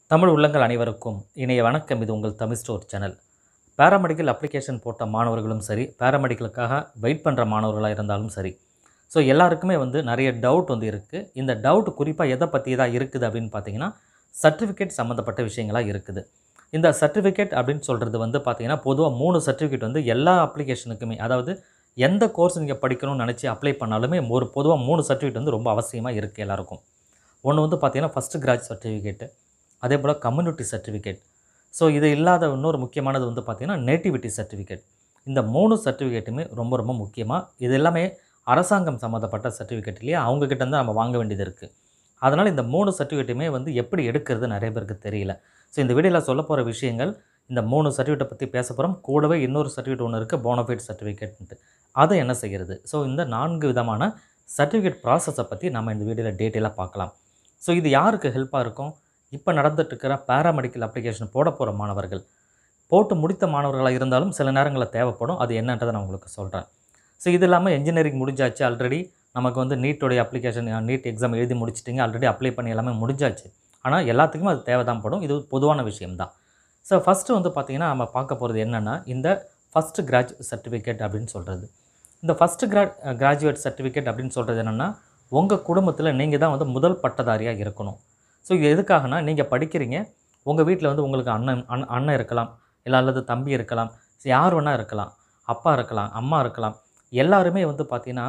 தமிழ் உள்ளங்கள் அனைவருக்கும் இணைய வணக்கம். இது உங்கள் தமிழ்ஸ்டோர் சேனல். பேராமெடிக்கல் அப்ளிகேஷன் போட்ட மாணவர்களும் சரி, பேராமெடிக்கலுக்காக வெயிட் பண்ணுற மாணவர்களாக இருந்தாலும் சரி, ஸோ எல்லாருக்குமே நிறைய டவுட் இருக்குது. இந்த டவுட் குறிப்பாக எதை பற்றி தான் இருக்குது அப்படின்னு பார்த்தீங்கன்னா, சர்டிஃபிகேட் சம்மந்தப்பட்ட விஷயங்களாக இருக்குது. இந்த சர்டிஃபிகேட் அப்படின்னு சொல்கிறது பார்த்தீங்கன்னா, பொதுவாக 3 சர்டிஃபிகேட் எல்லா அப்ளிகேஷனுக்குமே, அதாவது எந்த கோர்ஸ் நீங்கள் படிக்கணும்னு நினச்சி அப்ளை பண்ணாலுமே பொதுவாக 3 சர்டிஃபிகேட் ரொம்ப அவசியமாக இருக்குது எல்லாருக்கும். ஒன்று பார்த்தீங்கன்னா ஃபஸ்ட்டு கிராஜ் சர்டிஃபிகேட்டு, அதே போல் கம்யூனிட்டி சர்டிஃபிகேட். ஸோ இது இல்லாத இன்னொரு முக்கியமானது பார்த்தீங்கன்னா நேட்டிவிட்டி சர்டிஃபிகேட். இந்த 3 சர்டிஃபிகேட்டுமே ரொம்ப ரொம்ப முக்கியமாக, இது எல்லாமே அரசாங்கம் சம்மந்தப்பட்ட சர்டிஃபிகேட் இல்லையா, அவங்கக்கிட்ட தான் நம்ம வாங்க வேண்டியது இருக்குது. அதனால் இந்த 3 சர்டிஃபிகேட்டுமே எப்படி எடுக்கிறது நிறைய பேருக்கு தெரியல. ஸோ இந்த வீடியோவில் சொல்ல போகிற விஷயங்கள், இந்த 3 சர்டிஃபிகேட்டை பற்றி பேச போகிறோம். கூடவே இன்னொரு சர்டிஃபிகேட் ஒன்று இருக்குது, போனஃபைட் சர்டிஃபிகேட்ன்ட்டு. அதை என்ன செய்கிறது? ஸோ இந்த 4 விதமான சர்டிஃபிகேட் ப்ராசஸை பற்றி நம்ம இந்த வீடியோவில் டீட்டெயிலாக பார்க்கலாம். ஸோ இது யாருக்கு ஹெல்ப்பாக இருக்கும்? இப்போ நடந்துட்டுருக்கிற பேராமெடிக்கல் அப்ளிகேஷன் போட போகிற மாணவர்கள், போட்டு முடித்த மாணவர்களாக இருந்தாலும் சில நேரங்களில் தேவைப்படும். அது என்னன்றதை நான் உங்களுக்கு சொல்கிறேன். ஸோ இது இல்லாமல் இன்ஜினியரிங் முடிஞ்சாச்சு, ஆல்ரெடி நமக்கு நீட்டோடைய அப்ளிகேஷன், நீட் எக்ஸாம் எழுதி முடிச்சிட்டிங்க, ஆல்ரெடி அப்ளை பண்ணி எல்லாமே முடிஞ்சாச்சு. ஆனால் எல்லாத்துக்குமே அது தேவை தான் படும். இது பொதுவான விஷயம்தான். ஸோ ஃபஸ்ட்டு பார்த்திங்கன்னா நம்ம பார்க்க போகிறது என்னென்னா, இந்த ஃபஸ்ட்டு கிராஜ் சர்டிஃபிகேட் அப்படின்னு சொல்கிறது. இந்த ஃபஸ்ட்டு கிராஜுவேட் சர்டிஃபிகேட் அப்படின்னு சொல்கிறது என்னென்னா, உங்கள் குடும்பத்தில் நீங்கள் தான் முதல் பட்டதாரியாக இருக்கணும். ஸோ இது எதுக்காகனா, நீங்கள் படிக்கிறீங்க, உங்கள் வீட்டில் உங்களுக்கு அண்ணன் இருக்கலாம், இல்லை அல்லது தம்பி இருக்கலாம், யார் வேணால் இருக்கலாம், அப்பா இருக்கலாம், அம்மா இருக்கலாம். எல்லாருமே பார்த்திங்கன்னா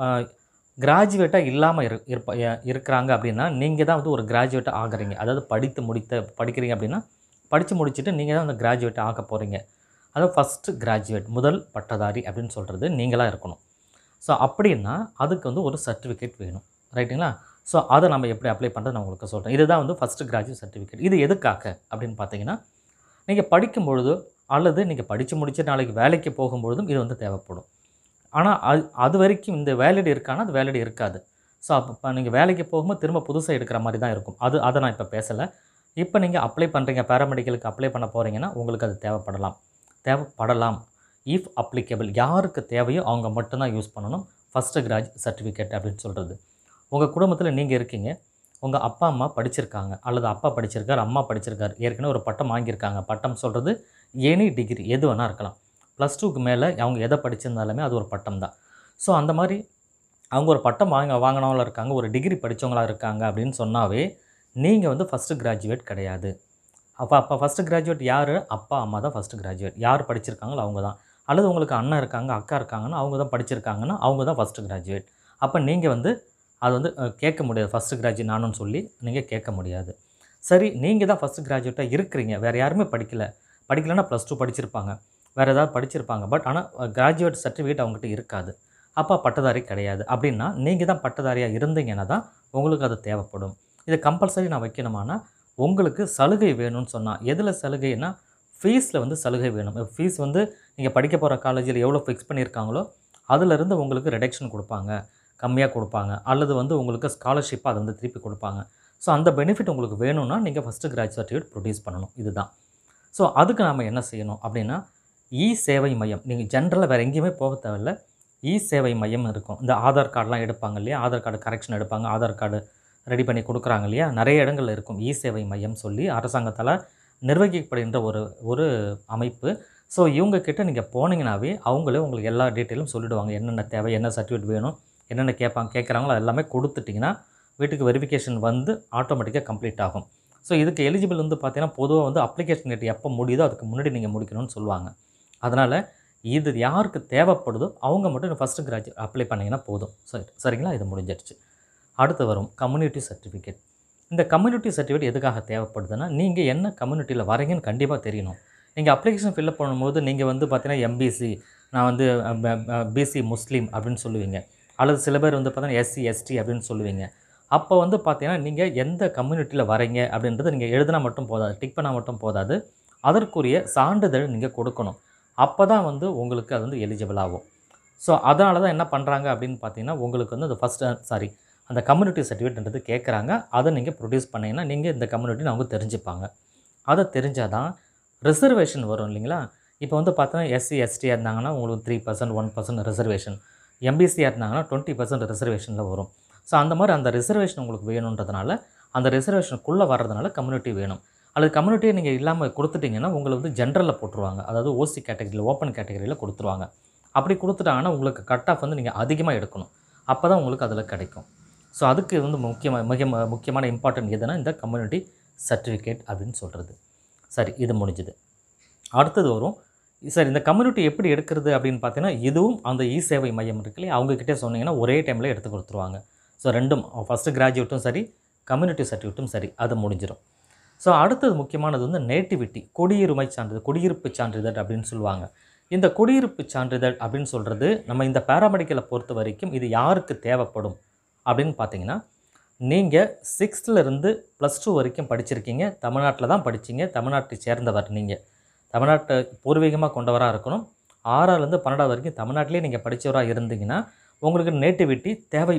கிராஜுவேட்டாக இல்லாமல் இருக்கிறாங்க அப்படின்னா, நீங்கள் தான் ஒரு கிராஜுவேட்டாக ஆகிறீங்க. அதாவது படிக்கிறீங்க அப்படின்னா, படித்து முடிச்சுட்டு நீங்கள் தான் கிராஜுவேட் ஆக போகிறீங்க. அதாவது ஃபஸ்ட்டு கிராஜுவேட், முதல் பட்டதாரி அப்படின்னு சொல்கிறது நீங்களாக இருக்கணும். ஸோ அப்படின்னா அதுக்கு ஒரு சர்டிஃபிகேட் வேணும், ரைட்டுங்களா? ஸோ அதை நம்ம எப்படி அப்ளை பண்ணுறது நான் உங்களுக்கு சொல்கிறேன். இதுதான் ஃபஸ்ட்டு கிராஜுவேட் சர்டிஃபிகேட். இது எதுக்காக அப்படின்னு பார்த்தீங்கன்னா, நீங்கள் படிக்கும்பொழுது அல்லது நீங்கள் படித்து முடிச்சு நாளைக்கு வேலைக்கு போகும்பொழுதும் இது தேவைப்படும். ஆனால் அது வரைக்கும் இந்த வேலிட் இருக்கானா, அது வேலிட் இருக்காது. ஸோ அப்போ நீங்கள் வேலைக்கு போகும்போது திரும்ப புதுசாக எடுக்கிற மாதிரி தான் இருக்கும். அதை நான் இப்போ பேசலை. இப்போ நீங்கள் அப்ளை பண்ணுறீங்க, பேராமெடிக்கலுக்கு அப்ளை பண்ண போகிறீங்கன்னா உங்களுக்கு அது தேவைப்படலாம். இஃப் அப்ளிகபிள், யாருக்கு தேவையோ அவங்க மட்டும்தான் யூஸ் பண்ணணும் ஃபஸ்ட்டு கிராஜ் சர்டிஃபிகேட் அப்படின்னு சொல்கிறது. உங்கள் குடும்பத்தில் நீங்கள் இருக்கீங்க, உங்கள் அப்பா அம்மா படிச்சிருக்காங்க, அல்லது அப்பா படிச்சிருக்கார், அம்மா படிச்சிருக்கார், ஏற்கனவே ஒரு பட்டம் வாங்கியிருக்காங்க. பட்டம் சொல்கிறது எனி டிகிரி எது வேணால் இருக்கலாம். +2க்கு மேலே அவங்க எதை படிச்சிருந்தாலுமே அது ஒரு பட்டம் தான். ஸோ அந்த மாதிரி அவங்க ஒரு பட்டம் வாங்கினவங்களா இருக்காங்க, ஒரு டிகிரி படித்தவங்களா இருக்காங்க அப்படின்னு சொன்னாவே நீங்கள் ஃபஸ்ட்டு கிராஜுவேட் கிடையாது. அப்போ ஃபஸ்ட்டு கிராஜுவேட் யார்? அப்பா அம்மா தான் ஃபஸ்ட்டு கிராஜுவேட். யார் படிச்சிருக்காங்களோ அவங்க தான். அல்லது உங்களுக்கு அண்ணன் இருக்காங்க, அக்கா இருக்காங்கன்னா, அவங்க தான் படிச்சிருக்காங்கன்னா அவங்க தான் ஃபஸ்ட்டு கிராஜுவேட். அப்போ நீங்கள் அது கேட்க முடியாது, ஃபஸ்ட்டு கிராஜுவேட் நானும் சொல்லி நீங்கள் கேட்க முடியாது. சரி, நீங்கள் தான் ஃபஸ்ட்டு கிராஜுவேட்டாக இருக்கிறீங்க, வேறு யாருமே படிக்கலைன்னா +2 படிச்சிருப்பாங்க, வேறு ஏதாவது படிச்சிருப்பாங்க. பட் ஆனால் கிராஜுவேட் சர்டிஃபிகேட் அவங்ககிட்ட இருக்காது. அப்போ பட்டதாரி கிடையாது. அப்படின்னா நீங்கள் தான் பட்டதாரியாக இருந்தீங்கன்னா தான் உங்களுக்கு அது தேவைப்படும். இதை கம்பல்சரி நான் வைக்கணுமானா, உங்களுக்கு சலுகை வேணும்னு சொன்னால், எதில் சலுகைன்னா ஃபீஸில் சலுகை வேணும். ஃபீஸ் நீங்கள் படிக்க போகிற காலேஜில் எவ்வளோ ஃபிக்ஸ் பண்ணியிருக்காங்களோ அதிலிருந்து உங்களுக்கு ரிடக்ஷன் கொடுப்பாங்க, கம்மியாக கொடுப்பாங்க, அல்லது உங்களுக்கு ஸ்காலர்ஷிப்பாக அதை திருப்பி கொடுப்பாங்க. ஸோ அந்த பெனிஃபிட் உங்களுக்கு வேணும்னா நீங்கள் ஃபஸ்ட்டு கிராஜ் சர்டிஃபிகேட் ப்ரொடியூஸ் பண்ணணும். இதுதான். ஸோ அதுக்கு நாம் என்ன செய்யணும் அப்படின்னா, சேவை மையம், நீங்கள் ஜென்ரலாக வேறு எங்கேயுமே போக தேவையில்லை. சேவை மையம் இருக்கும். இந்த ஆதார் கார்டெலாம் எடுப்பாங்க இல்லையா, ஆதார் கார்டு கரெக்ஷன் எடுப்பாங்க, ஆதார் கார்டு ரெடி பண்ணி கொடுக்குறாங்க இல்லையா, நிறைய இடங்களில் இருக்கும் சேவை மையம் சொல்லி அரசாங்கத்தால் நிர்வகிக்கப்படுகின்ற ஒரு அமைப்பு. ஸோ இவங்கக்கிட்ட நீங்கள் போனீங்கன்னாவே அவங்களே உங்களுக்கு எல்லா டீட்டெயிலும் சொல்லிவிடுவாங்க. என்னென்ன தேவை, என்ன சர்டிஃபிகேட் வேணும், என்னென்ன கேட்குறாங்களோ எல்லாமே கொடுத்துட்டிங்கன்னா வீட்டுக்கு வெரிஃபிகேஷன் ஆட்டோமேட்டிக்காக கம்ப்ளீட் ஆகும். ஸோ இதுக்கு எலிஜிபிள் பார்த்தீங்கன்னா, பொதுவாக அப்ளிகேஷன் டேட் எப்போ முடியுதோ அதுக்கு முன்னாடி நீங்கள் முடிக்கணும்னு சொல்லுவாங்க. அதனால் இது யாருக்கு தேவைப்படுதோ அவங்க மட்டும் ஃபஸ்ட்டு கிராஜுவேட் அப்ளை பண்ணிங்கன்னா போதும். சரிங்களா? இது முடிஞ்சிடுச்சு. அடுத்து வரும் கம்யூனிட்டி சர்டிஃபிகேட். இந்த கம்யூனிட்டி சர்டிஃபிகேட் எதுக்காக தேவைப்படுதுன்னா, நீங்கள் என்ன கம்யூனிட்டியில் வரீங்கன்னு கண்டிப்பாக தெரியணும். நீங்கள் அப்ளிகேஷன் ஃபில்அப் பண்ணும்போது நீங்கள் பார்த்தீங்கன்னா எம்பிசி, நான் பிசி முஸ்லீம் அப்படின்னு சொல்லுவீங்க, அல்லது சில பேர் பார்த்தீங்கன்னா எஸ்சி எஸ்டி அப்படின்னு சொல்லுவீங்க. அப்போ பார்த்தீங்கன்னா நீங்கள் எந்த கம்யூனிட்டியில் வரீங்க அப்படின்றத நீங்கள் எழுதினா மட்டும் போதாது, டிக் பண்ணால் மட்டும் போதாது, அதற்குரிய சான்றிதழ் நீங்கள் கொடுக்கணும். அப்போ தான் உங்களுக்கு அது எலிஜிபிள் ஆகும். ஸோ அதனால தான் என்ன பண்ணுறாங்க அப்படின்னு பார்த்தீங்கன்னா, உங்களுக்கு அது அந்த கம்யூனிட்டி சர்டிஃபிகேட்ன்றது கேட்குறாங்க. அதை நீங்கள் ப்ரொடியூஸ் பண்ணிங்கன்னா நீங்கள் இந்த கம்யூனிட்டின்னு அவங்க தெரிஞ்சுப்பாங்க. அதை தெரிஞ்சால் தான் ரிசர்வேஷன் வரும் இல்லைங்களா? இப்போ பார்த்தீங்கன்னா எஸ்சி எஸ்டியாக இருந்தாங்கன்னா உங்களுக்கு 3%, 1% ரிசர்வேஷன், எம்பிசியாக இருந்தாங்கன்னா 20% ரிசர்வேஷனில் வரும். ஸோ அந்த மாதிரி அந்த ரிசர்வேஷன் உங்களுக்கு வேணுன்றதுனால, அந்த ரிசர்வேஷனுக்குள்ளே வர்றதுனால கம்யூனிட்டி வேணும். அல்லது கம்யூனிட்டியே நீங்கள் இல்லாமல் கொடுத்துட்டிங்கன்னா உங்களை வந்து ஜென்ரலில் போட்டுருவாங்க. அதாவது ஓசி கேட்டகரியில் ஓப்பன் கேட்டகரியில் கொடுத்துருவாங்க. அப்படி கொடுத்துட்டாங்கன்னா உங்களுக்கு கட் ஆஃப் வந்து நீங்கள் அதிகமாக எடுக்கணும். அப்போ தான் உங்களுக்கு அதில் கிடைக்கும். ஸோ அதுக்கு வந்து முக்கியமான இம்பார்ட்டன்ட் எதுனா இந்த கம்யூனிட்டி சர்டிஃபிகேட் அப்படின்னு சொல்கிறது. சரி, இது முடிஞ்சுது. அடுத்தது வரும். சார் இந்த கம்யூனிட்டி எப்படி எடுக்கிறது அப்படின்னு பார்த்தீங்கன்னா, இதுவும் அந்த இ சேவை மையம் இருக்கு இல்லையா, அவங்கக்கிட்டே சொன்னீங்கன்னா ஒரே டைமில் எடுத்து கொடுத்துருவாங்க. ஸோ ரெண்டும் ஃபஸ்ட்டு கிராஜுவேட்டும் சரி, கம்யூனிட்டி சர்டிஃபிகேட்டும் சரி, அது முடிஞ்சிடும். ஸோ அடுத்தது முக்கியமானது வந்து நேட்டிவிட்டி, குடியுரிமை சான்றிதழ், குடியிருப்பு சான்றிதழ் அப்படின்னு சொல்லுவாங்க. இந்த குடியிருப்பு சான்றிதழ் அப்படின்னு சொல்கிறது நம்ம இந்த பேராமெடிக்கலை பொறுத்த வரைக்கும் இது யாருக்கு தேவைப்படும் அப்படின்னு பார்த்தீங்கன்னா, நீங்கள் 6th +2 வரைக்கும் படிச்சிருக்கீங்க, தமிழ்நாட்டில் தான் படிச்சிங்க, தமிழ்நாட்டை சேர்ந்தவர் நீங்கள், தமிழ்நாட்டை பூர்வீகமாக கொண்டவராக இருக்கணும். 6லேருந்து 12 வரைக்கும் தமிழ்நாட்டிலே நீங்கள் படித்தவராக இருந்தீங்கன்னா உங்களுக்கு நேட்டிவிட்டி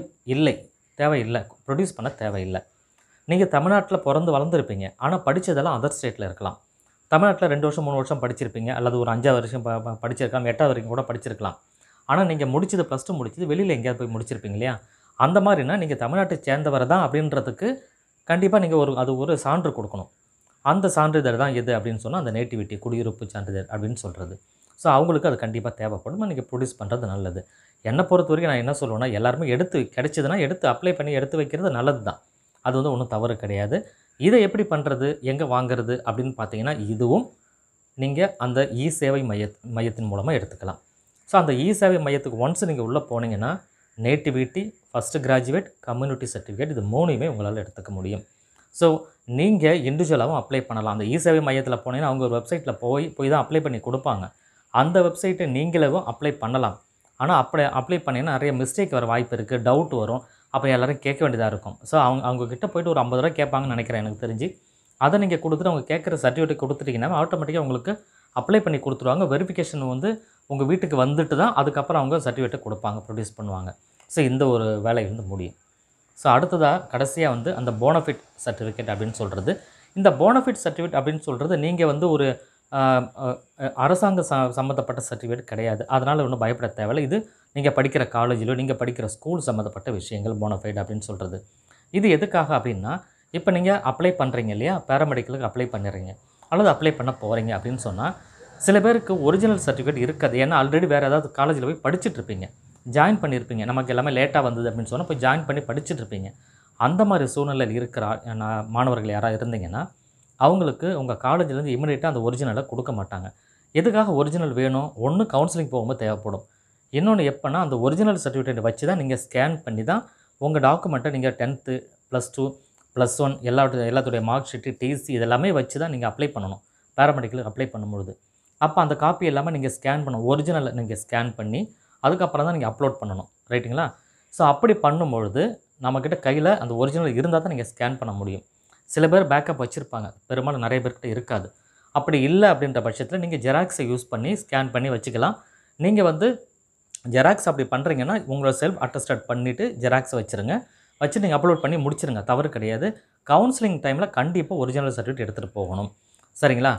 தேவையில்லை, ப்ரொடியூஸ் பண்ண தேவையில்லை. நீங்கள் தமிழ்நாட்டில் பிறந்து வளர்ந்துருப்பீங்க, ஆனால் படித்ததெல்லாம் அதர் ஸ்டேட்டில் இருக்கலாம். தமிழ்நாட்டில் 2 வருஷம் 3 வருஷம் படிச்சிருப்பீங்க, அல்லது ஒரு 5 வருஷம் படிச்சிருக்கலாம், 8வது வரைக்கும் கூட படிச்சிருக்கலாம். ஆனால் நீங்கள் முடிச்சது +2 முடிச்சது வெளியில் எங்கேயாவது போய் முடிச்சிருப்பீங்க இல்லையா, அந்த மாதிரினா நீங்கள் தமிழ்நாட்டை சேர்ந்தவர் தான் அப்படின்றதுக்கு கண்டிப்பாக நீங்கள் அது ஒரு சான்று கொடுக்கணும். அந்த சான்றிதழ் தான் எது அப்படின்னு சொன்னால் அந்த நேட்டிவிட்டி, குடியிருப்பு சான்றிதழ் அப்படின்னு சொல்கிறது. ஸோ அவங்களுக்கு அது கண்டிப்பாக தேவைப்படும். நீங்கள் ப்ரொடியூஸ் பண்ணுறது நல்லது. என்னை பொறுத்த வரைக்கும் நான் என்ன சொல்லுவேன்னா, எல்லாருமே கிடைச்சதுன்னா எடுத்து அப்ளை பண்ணி எடுத்து வைக்கிறது நல்லது தான். அது வந்து ஒன்றும் தவறு கிடையாது. இதை எப்படி பண்ணுறது, எங்கே வாங்குறது அப்படின்னு பார்த்தீங்கன்னா, இதுவும் நீங்கள் அந்த இ சேவை மையத்தின் மூலமாக எடுத்துக்கலாம். ஸோ அந்த இ சேவை மையத்துக்கு ஒன்ஸ் நீங்கள் உள்ளே போனீங்கன்னா nativity, first graduate, community certificate இது 3மே உங்களால் எடுத்துக்க முடியும். ஸோ நீங்கள் இண்டிவிஜுவலாகவும் அப்ளை பண்ணலாம். அந்த இ சேவை மையத்தில் போனீங்கன்னா அவங்க ஒரு வெப்சைட்டில் போய் தான் அப்ளை பண்ணி கொடுப்பாங்க. அந்த வெப்சைட்டை நீங்களாவும் அப்ளை பண்ணலாம். ஆனால் அப்ளை பண்ணிங்கன்னா நிறைய மிஸ்டேக் வர வாய்ப்பு இருக்குது, டவுட் வரும். அப்போ எல்லோரும் கேட்க வேண்டியதாக இருக்கும். ஸோ அவங்கக்கிட்ட போய்ட்டு ஒரு 50 ரூபா கேட்பாங்கன்னு நினைக்கிறேன் எனக்கு தெரிஞ்சு. அதை நீங்கள் கொடுத்துட்டு அவங்க கேட்குற சர்டிஃபிகேட் கொடுத்துட்டிங்கன்னா ஆட்டோமேட்டிக்காக உங்களுக்கு அப்ளை பண்ணி கொடுத்துருவாங்க. வெரிஃபிகேஷன் வந்து உங்கள் வீட்டுக்கு வந்துட்டு தான் அதுக்கப்புறம் அவங்க சர்டிஃபிகேட்டை கொடுப்பாங்க, ப்ரொடியூஸ் பண்ணுவாங்க. ஸோ இந்த ஒரு வேலை வந்து முடியும். ஸோ அடுத்ததாக கடைசியாக வந்து அந்த போனஃபிட் சர்டிஃபிகேட் அப்படின்னு சொல்கிறது. இந்த போனஃபிட் சர்டிஃபிகேட் அப்படின்னு சொல்கிறது நீங்கள் வந்து ஒரு அரசாங்க சம்மந்தப்பட்ட சர்டிஃபிகேட் கிடையாது. அதனால் ஒன்றும் பயப்பட தேவையில்லை. இது நீங்கள் படிக்கிற காலேஜிலோ நீங்கள் படிக்கிற ஸ்கூல் சம்மந்தப்பட்ட விஷயங்கள் போனஃபைட் அப்படின்னு சொல்கிறது. இது எதுக்காக அப்படின்னா, இப்போ நீங்கள் அப்ளை பண்ணுறீங்க இல்லையா, பேராமெடிக்கலுக்கு அப்ளை பண்ணுறீங்க அல்லது அப்ளை பண்ண போகிறீங்க அப்படின்னு சொன்னால் சில பேருக்கு ஒரிஜினல் சர்டிஃபிகேட் இருக்காது. ஏன்னா ஆல்ரெடி வேறு ஏதாவது காலேஜில் போய் படிச்சுட்ருப்பீங்க, ஜாயின் பண்ணியிருப்பீங்க. நமக்கு எல்லாமே லேட்டாக வந்தது அப்படின்னு சொன்னால் போய் ஜாயின் பண்ணி படிச்சுட்ருப்பீங்க. அந்த மாதிரி சூழ்நிலையில் இருக்கிற மாணவர்கள் யாராவது இருந்தீங்கன்னா அவங்களுக்கு உங்கள் காலேஜ்லேருந்து இமிடியேட்டாக அந்த ஒரிஜினலை கொடுக்க மாட்டாங்க. எதுக்காக ஒரிஜினல் வேணும்? ஒன்று கவுன்சிலிங் போகும்போது தேவைப்படும். இன்னொன்று எப்போனா அந்த ஒரிஜினல் சர்டிஃபிகேட் வச்சு தான் நீங்கள் ஸ்கேன் பண்ணி தான் உங்கள் டாக்குமெண்ட்டை நீங்கள் 10th +2 +1 எல்லாத்துடைய மார்க் ஷீட்டு, டிசி இதெல்லாமே வச்சு தான் நீங்கள் அப்ளை பண்ணணும். பேராமெடிக்கலுக்கு அப்ளை பண்ணும்பொழுது அப்போ அந்த காப்பி எல்லாமே நீங்கள் ஸ்கேன் பண்ணணும். ஒரிஜினலை நீங்கள் ஸ்கேன் பண்ணி அதுக்கப்புறம் தான் நீங்கள் அப்லோட் பண்ணணும், ரைட்டுங்களா? ஸோ அப்படி பண்ணும்பொழுது நம்மக்கிட்ட கையில் அந்த ஒரிஜினல் இருந்தால் தான் நீங்கள் ஸ்கேன் பண்ண முடியும். சில பேர் பேக்கப் வச்சுருப்பாங்க, பெரும்பாலும் நிறைய பேர்கிட்ட இருக்காது. அப்படி இல்லை அப்படின்ற பட்சத்தில் நீங்கள் ஜெராக்ஸை யூஸ் பண்ணி ஸ்கேன் பண்ணி வச்சுக்கலாம். நீங்கள் வந்து ஜெராக்ஸ் அப்படி பண்ணுறீங்கன்னா உங்களை செல்ஃப் அட்டஸ்டட் பண்ணிவிட்டு ஜெராக்ஸை வச்சு நீங்கள் அப்லோட் பண்ணி முடிச்சிருங்க, தவறு கிடையாது. கவுன்சிலிங் டைமில் கண்டிப்பாக ஒரிஜினல் சர்டிஃபிகேட் எடுத்துகிட்டு போகணும், சரிங்களா?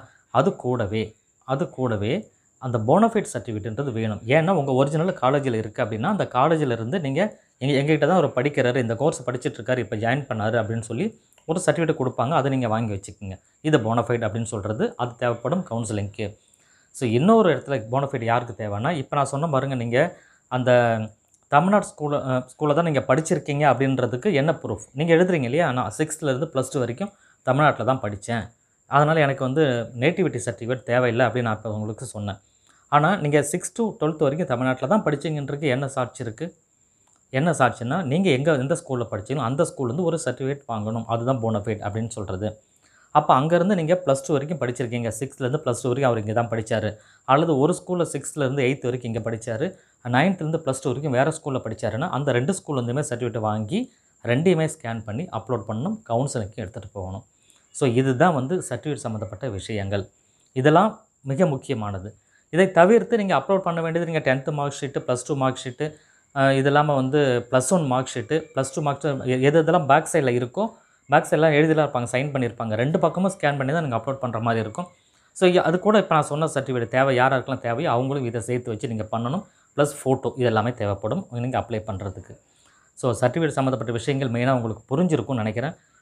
அது கூடவே அந்த போனஃபைட் சர்டிஃபிகேட்ன்றது வேணும். ஏன்னா உங்கள் ஒரிஜினல் காலேஜில் இருக்குது அப்படின்னா அந்த காலேஜில் இருந்து நீங்கள் எங்ககிட்ட தான் ஒரு படிக்கிறாரு, இந்த கோர்ஸ் படிச்சுட்ருக்காரு, இப்போ ஜாயின் பண்ணார் அப்படின்னு சொல்லி ஒரு சர்டிஃபிகேட் கொடுப்பாங்க. அதை நீங்கள் வாங்கி வச்சுக்கோங்க. இது போனஃபைட் அப்படின்னு சொல்கிறது. அது தேவைப்படும் கவுன்சிலிங்க்கு. ஸோ இன்னொரு இடத்துல போனஃபைட் யாருக்கு தேவைன்னா, இப்போ நான் சொன்ன பாருங்க, நீங்கள் அந்த தமிழ்நாடு ஸ்கூலில் தான் நீங்கள் படிச்சிருக்கீங்க அப்படின்றதுக்கு என்ன ப்ரூஃப்? நீங்கள் எழுதுறீங்க இல்லையா, நான் 6th +2 வரைக்கும் தமிழ்நாட்டில் தான் படித்தேன், அதனால் எனக்கு வந்து நேட்டிவிட்டி சர்டிஃபிகேட் தேவையில்லை அப்படின்னு நான் இப்போ உங்களுக்கு சொன்னேன். ஆனால் நீங்கள் 6th to 12th வரைக்கும் தமிழ்நாட்டில் தான் படிச்சிங்கன்றதுக்கு என்ன சாட்சி இருக்குது? என்ன சாட்சின்னா, நீங்கள் எந்த ஸ்கூலில் படிச்சீங்களோ அந்த ஸ்கூல்லேருந்து ஒரு சர்டிஃபிகேட் வாங்கணும். அதுதான் போனஃபைட் அப்படின்னு சொல்கிறது. அப்போ அங்கேருந்து நீங்கள் +2 வரைக்கும் படிச்சிருக்கீங்க, 6th +2 வரைக்கும் அவர் இங்கே தான் படித்தார், அல்லது ஒரு ஸ்கூலில் 6th to 8th வரைக்கும் இங்கே படித்தார், 9th +2 வரைக்கும் வேறு ஸ்கூலில் படித்தாருன்னா அந்த 2 ஸ்கூல்லேருந்துமே சர்டிஃபிகேட் வாங்கி 2யுமே ஸ்கேன் பண்ணி அப்லோட் பண்ணணும், கவுன்சிலிங்க்கு எடுத்துகிட்டு போகணும். ஸோ இதுதான் வந்து சர்டிஃபிகேட் சம்மந்தப்பட்ட விஷயங்கள். இதெல்லாம் மிக முக்கியமானது. இதை தவிர்த்து நீங்கள் அப்லோட் பண்ண வேண்டியது நீங்கள் 10th mark sheet, +2 mark sheet, இது இல்லாமல் வந்து +1 மார்க் ஷீட்டு, +2 மார்க் எதெல்லாம் பேக் சைடில் இருக்கோ, பேக் சைடெலாம் எழுதிலாம் இருப்பாங்க, சைன் பண்ணியிருப்பாங்க. 2 பக்கமும் ஸ்கேன் பண்ணி தான் நீங்கள் அப்லோட் பண்ணுற மாதிரி இருக்கும். ஸோ அது கூட இப்போ நான் சொன்ன சர்டிஃபிகேட் தேவை, யாருக்கெல்லாம் தேவையோ அவங்களும் இதை சேர்த்து வச்சு நீங்கள் பண்ணணும். ப்ளஸ் ஃபோட்டோ இது எல்லாமே தேவைப்படும் நீங்கள் அப்ளை பண்ணுறதுக்கு. ஸோ சர்டிஃபிகேட் சம்மந்தப்பட்ட விஷயங்கள் மெயினாக உங்களுக்கு புரிஞ்சிருக்கும்னு நினைக்கிறேன்.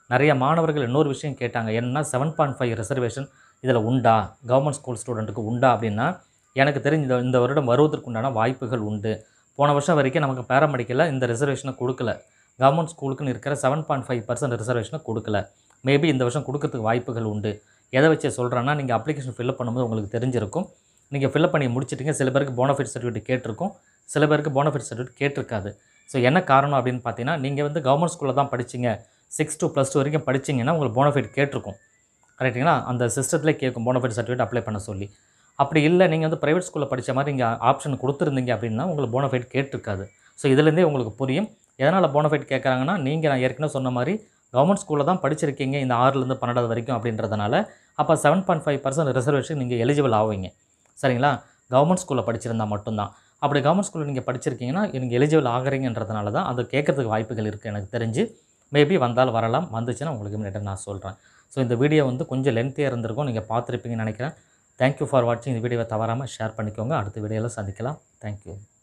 நிறைய மாணவர்கள் இன்னொரு விஷயம் கேட்டாங்க, என்னன்னா 7.5 ரிசர்வேஷன் இதில் உண்டா, கவர்மெண்ட் ஸ்கூல் ஸ்டூடெண்ட்டுக்கு உண்டா அப்படின்னா, எனக்கு தெரிஞ்சு இந்த வருடம் வருவதற்குண்டான வாய்ப்புகள் உண்டு. போன வருஷம் வரைக்கும் நமக்கு பேராமெடிக்கலில் இந்த ரிசர்வேஷனை கொடுக்கல. கவர்மெண்ட் ஸ்கூலுக்குன்னு இருக்கிற 7.5% ரிசர்வேஷனை கொடுக்கல. மேபி இந்த வருஷம் கொடுக்கறதுக்கு வாய்ப்புகள் உண்டு. எதை வச்சு சொல்கிறேன்னா, நீங்கள் அப்ளிகேஷன் ஃபில்அப் பண்ணும்போது உங்களுக்கு தெரிஞ்சிருக்கும். நீங்கள் ஃபில்அப் பண்ணி முடிச்சிட்டிங்க, சில பேருக்கு போனஃபைட் சர்டிஃபிகேட் கேட்டிருக்கும், சில பேருக்கு போனஃபைட் சர்டிஃபிகேட் கேட்டிருக்காது. ஸோ என்ன காரணம் அப்படின்னு பார்த்தீங்கன்னா, நீங்கள் வந்து கவர்மெண்ட் ஸ்கூலில் தான் படிச்சிங்க, 6 to +2 வரைக்கும் படிச்சிங்கன்னா உங்களுக்கு போனஃபைட் கேட்டிருக்கும். கரெக்டுங்களா? அந்த சிஸ்டத்திலே கேட்கும் போனஃபைட் சர்டிஃபிகேட் அப்ளை பண்ண சொல்லி. அப்படி இல்லை, நீங்கள் வந்து ப்ரைவேட் ஸ்கூலில் படித்த மாதிரி நீங்கள் ஆப்ஷன் கொடுத்துருந்தீங்க அப்படின்னா உங்களுக்கு போனஃபைட் கேட்டிருக்காது. ஸோ இதுலேருந்தே உங்களுக்கு புரியும் எதனால் போனஃபைட் கேட்குறாங்கன்னா, நீங்கள் நான் ஏற்கனவே சொன்ன மாதிரி கவர்மெண்ட் ஸ்கூலில் தான் படிச்சிருக்கீங்க இந்த 6லேருந்து 12 வரைக்கும் அப்படின்றதுனால, அப்போ 7.5% ரிசர்வேஷன் நீங்கள் எலிஜிபிள் ஆவீங்க. சரிங்களா? கவர்மெண்ட் ஸ்கூலில் படிச்சிருந்தா மட்டும்தான். அப்படி கவர்மெண்ட் ஸ்கூலில் நீங்கள் படிச்சிருக்கீங்கன்னா நீங்கள் எலிஜிபிள் ஆகிறீங்கன்றதுனால தான் அது கேட்கறதுக்கு வாய்ப்புகள் இருக்குது எனக்கு தெரிஞ்சு. மேபி வந்தால் வரலாம், வந்துச்சுன்னா உங்களுக்கு முன்னாடி நான் சொல்கிறேன். ஸோ இந்த வீடியோ வந்து கொஞ்சம் லென்த்தியாக இருந்திருக்கும், நீங்கள் பார்த்துருப்பீங்கன்னு நினைக்கிறேன். தேங்க்யூ ஃபார் வாட்சிங். இந்த வீடியோவை தவறாமல் ஷேர் பண்ணிக்கோங்க. அடுத்த வீடியோவில் சந்திக்கலாம். தேங்க்யூ.